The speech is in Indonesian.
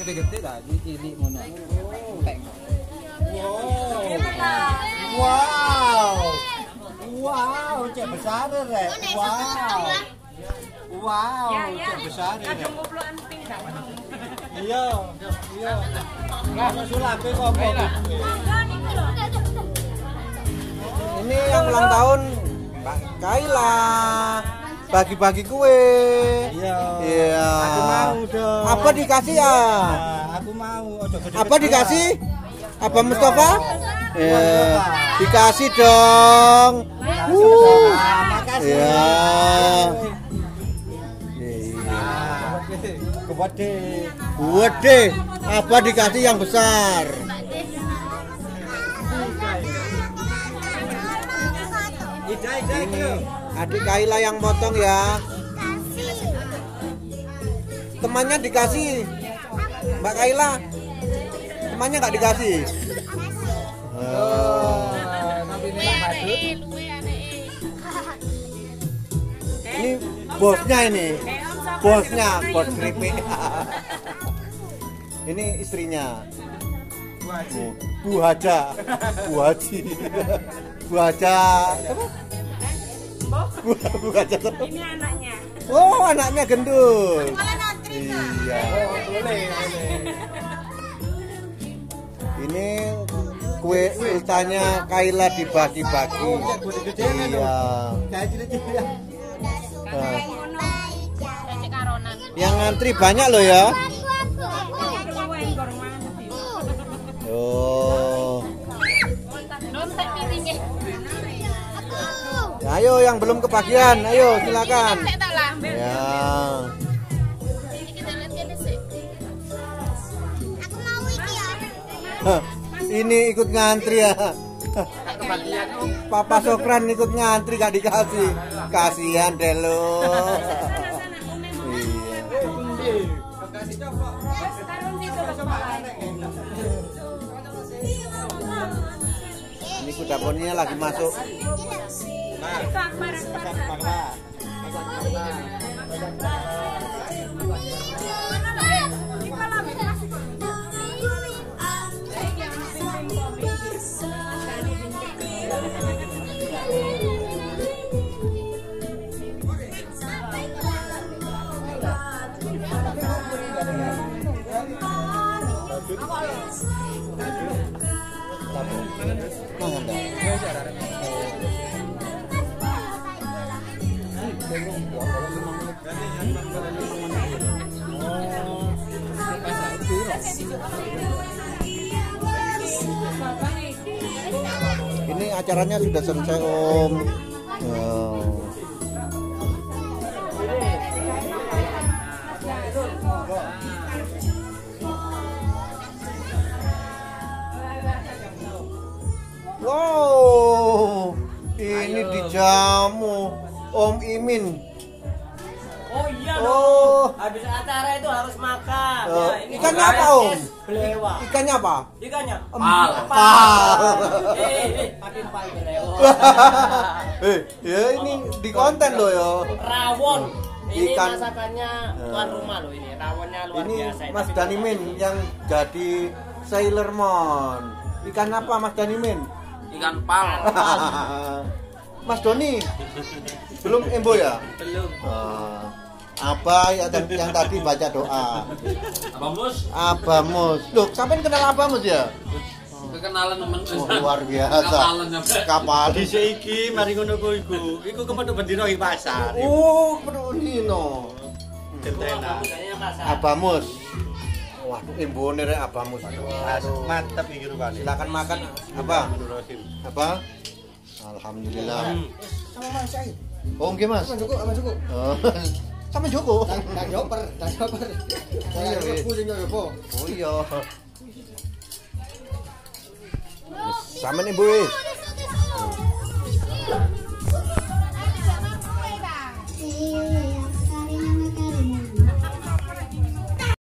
gede-gede lah, ini cilik ngono. Wow, cek besar rek. Wow, cek besar rek. Iya. Nggak sulape kok. Ini yang ulang tahun Mbak Kaila. Bagi-bagi kue. Iya. Aku mau dong. Apa dikasih ya? Aku mau. Ojo gede-gede. Apa dikasih? Apa Mustafa? Dikasih dong. Makasih. Ya. Gede. Apa dikasih yang besar? Ini adik Kaila yang motong ya. Temannya dikasih. Mbak Kaila. Temannya nggak dikasih. Ini bosnya ini. Bosnya, bos keripik. Ini istrinya. Bu Haja. Bu Haji. Bu Haja. Bu Haja. Ini anaknya. Oh, anaknya gendut. Iya. Ini kue ultanya Kaila dibagi-bagi. Iya. Nah. Yang ngantri banyak loh ya. Oh. Ayo yang belum kebagian, ayo silakan. Ya. Ini ikut ngantri ya. Papa Sokran ikut ngantri gak dikasih. Kasihan deh lo. Ini kuda poninya lagi masuk. Ini acaranya sudah selesai Om. Wow, ini dijamu Om Imin. Oh iya Oh. dong. Habis acara itu harus makan. Ya, ini Ikannya apa Om? Belewa. Ikannya apa? Ikannya. Pal. Pakai pal belewa. Ya ini di konten loh ya. Rawon. Ini Ikan. masakannya tuan rumah loh ini. Rawonnya luar Ini biasa. Mas Danimin yang jadi Sailor Moon. Ikan apa Mas Danimin? Ikan pal. Mas Doni belum embo ya? Belum. Apa yang tadi baca doa? Abamus. Abamus. Loh, sampean kenal Abamus ya? Kenalan temen. Oh, luar biasa. Kapal. Dhisik iki mari ngono ku iku. Iku kepethuk bendina ing pasar. Oh, pedulino. Centena. Abamus. Waduh, embone rek Abamus. Aduh, mantep iki rupane. Silakan makan. Apa? Apa? Alhamdulillah. Sama Mas Said. Oh, nggih Mas. Sama Joko. Oh. Sama Joko. Dan joper. Saya aku sing nyoba. Oh iya. Sama nih, Bu.